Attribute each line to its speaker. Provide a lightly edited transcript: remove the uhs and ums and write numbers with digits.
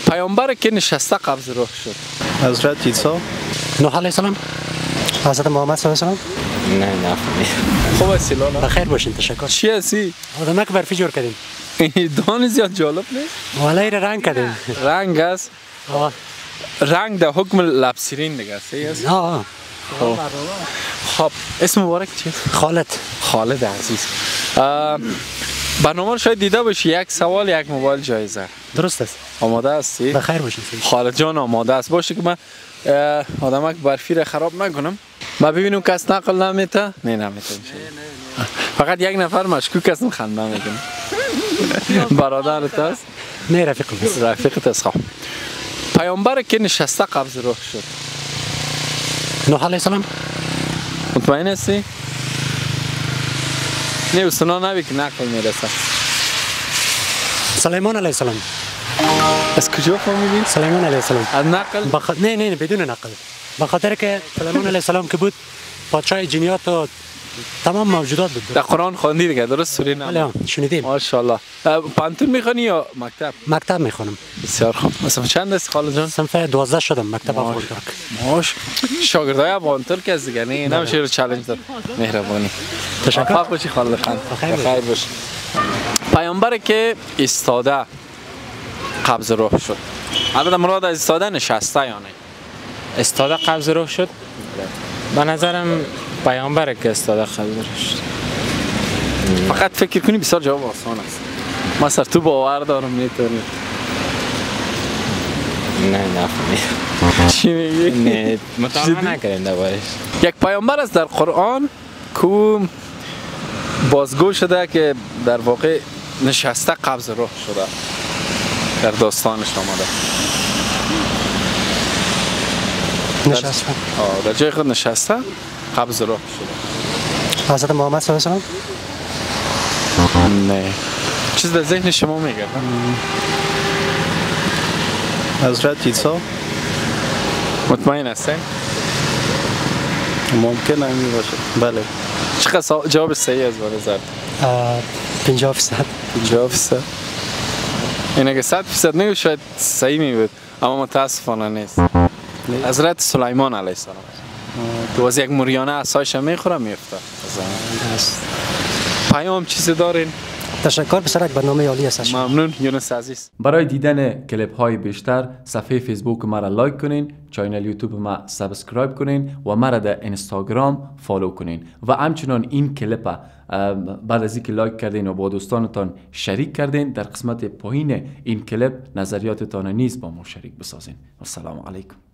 Speaker 1: پیامبر که نشسته قبض روح شد.
Speaker 2: حضرت عیسی.
Speaker 3: نوح علیه السلام. حضرت محمد صلی الله علیه و
Speaker 4: نه نفهمید.
Speaker 1: خوب است لالا.
Speaker 3: بخیر باشین. تشکر.
Speaker 1: چی هستی؟
Speaker 3: آدمک برفی جور کردیم.
Speaker 1: دان زیاد جالب نیست؟
Speaker 3: والای رنگ کردیم.
Speaker 1: رنگ است. رنگ در حکم لبسیرین دیگه است.
Speaker 3: آه.
Speaker 1: خب اسم مبارک چیه؟
Speaker 3: خالد.
Speaker 1: خالد عزیز. برنامه رو شاید دیده باشی، یک سوال یک موبایل جایزه.
Speaker 3: درست است.
Speaker 1: آماده هستی؟
Speaker 3: بخیر باشین.
Speaker 1: خالد جان آماده است. باشه که من آدمک برفی را خراب نکنم. ما ببینم کس نقل نمیته؟ نه نمیته. فقط یک نفر مشکوک است خنده میکنه. برادرت است؟
Speaker 3: نه رفیقم است.
Speaker 1: رفیقت است. خب پیامبر که نشسته قبض روح شد.
Speaker 3: نوح علیه السلام.
Speaker 1: مطمئن هستی؟ نه استنا نبی که نقل میرسه.
Speaker 3: سلیمان علیه السلام.
Speaker 1: از کجا فهمیدی؟
Speaker 3: سلیمان علیه السلام.
Speaker 1: از نقل؟
Speaker 3: نه بدون نقل. بخاطر که سلیمان علیه السلام که بود پادشاه جنیات و تمام موجودات بود.
Speaker 1: در قرآن خواندی دیگه درست سوره نمل؟
Speaker 3: بله شنیدیم.
Speaker 1: ماشاءالله. پانتون میخونی یا مکتب؟
Speaker 3: مکتب میخونم.
Speaker 1: بسیار خوب. مثلا چند است خالد جان؟
Speaker 3: صنف 12 شدم مکتب افغانترک.
Speaker 1: ماش شاگردای افغانترک از دیگه نمیشه رو چالش داد. مهربانی.
Speaker 3: تشکر.
Speaker 1: موفق باشی خالد خان. بخیر باشی. پیامبر که ایستاده قبض روح شد. البته مراد از ایستاده نشسته یا نه؟
Speaker 4: استاده قبض روح شد. به نظرم پیامبر که استاده قبض روح شد.
Speaker 1: فقط فکر کنی بسیار جواب آسان است. ما سر تو باور دارم میتونی.
Speaker 4: نه نفهمید.
Speaker 1: چی میگی؟
Speaker 4: نه مطالعه نکردیم دربارش.
Speaker 1: یک پیامبر است در قرآن که بازگو شده که در واقع نشسته قبض روح شده. در داستانش آمده.
Speaker 3: نشسته.
Speaker 1: در جای خود نشسته قبض روح شده.
Speaker 3: حضرت محمد صلی الله علیه و
Speaker 1: نه. چیز در ذهن شما میگه؟
Speaker 2: حضرت عیسی.
Speaker 1: مطمئن هستین؟
Speaker 2: ممکن نمی باشه. بله.
Speaker 1: چقدر جواب صحیح است به نظر؟
Speaker 3: 50%.
Speaker 1: 50%. این اگه 100% نگه شاید صحیح می بود اما متاسفانه نیست. حضرت سلیمان علیه السلام که از یک موریانه عصایش میخوره میفته. پیام چیزی دارین؟
Speaker 3: تشکر بسیار یک برنامه عالی است.
Speaker 1: ممنون یونس عزیز. برای دیدن کلیپ های بیشتر صفحه فیسبوک ما را لایک کنین، چینل یوتیوب ما سابسکرایب کنین و ما را در اینستاگرام فالو کنین و همچنان این کلیپ بعد از اینکه لایک کردین و با دوستانتان شریک کردین در قسمت پایین این کلیپ نظریاتتان نیز با ما شریک بسازین. السلام علیکم.